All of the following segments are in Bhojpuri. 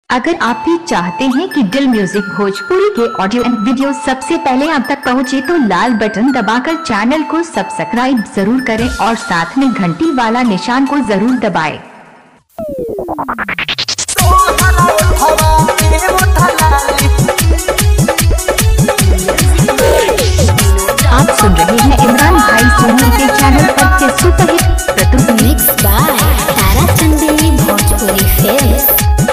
अगर आप भी चाहते हैं कि दिल म्यूजिक भोजपुरी के ऑडियो एंड वीडियो सबसे पहले आप तक पहुंचे तो लाल बटन दबाकर चैनल को सब्सक्राइब जरूर करें और साथ में घंटी वाला निशान को जरूर दबाएं। आप सुन रहे हैं इमरान भाई सोनी के चैनल पर के सुपरहिट प्रस्तुति मिक्स बाय ताराचंदेरी Bhojpuri film.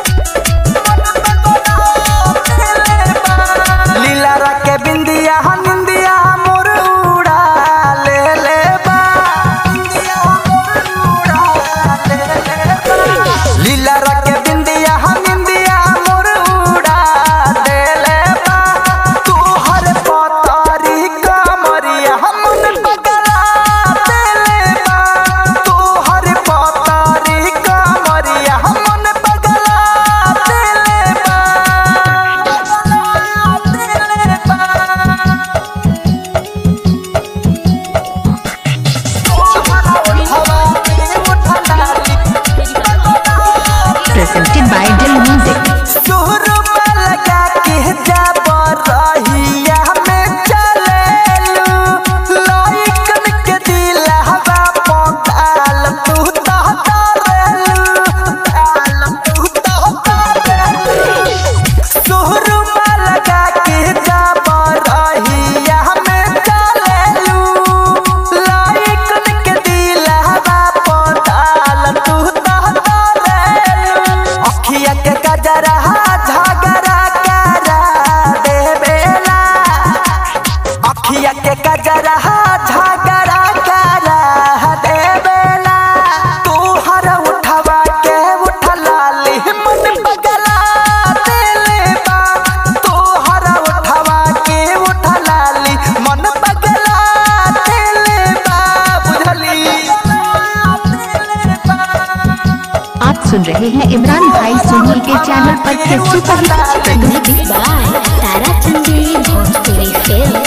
Presented by Dil Music. सुन रहे हैं इमरान भाई सोनी के चैनल पर के सुपरहिट प्रस्तुति बाय ताराचंदेरी भोजपुरी फिल्म।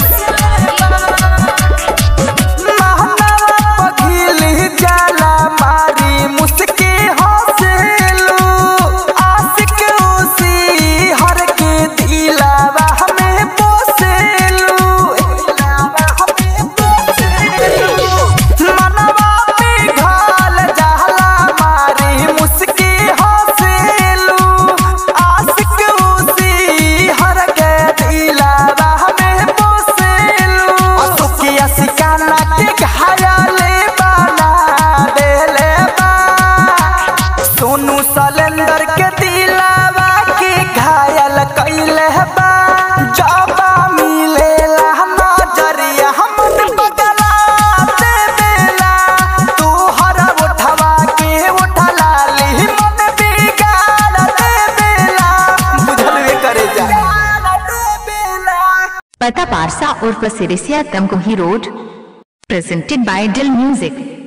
पता पारसा उर्फ Sirisiya Tamkuhi road. Presented by Dil music.